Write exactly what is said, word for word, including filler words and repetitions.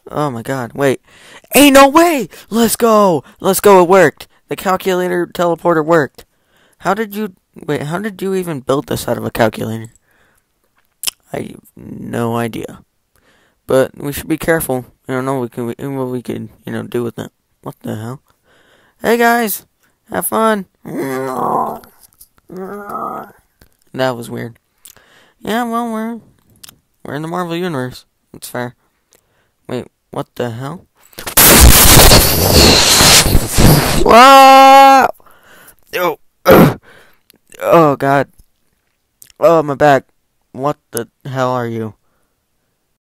Oh my god, wait. Ain't no way! Let's go! Let's go, it worked! The calculator teleporter worked. How did you... Wait, how did you even build this out of a calculator? I have no idea. But we should be careful. I don't know what we can, what we can, you know, do with it. What the hell? Hey guys! Have fun! That was weird. Yeah, well, we're... We're in the Marvel Universe. It's fair. Wait, what the hell? Whoa! Oh, oh God. Oh, my back. What the hell are you?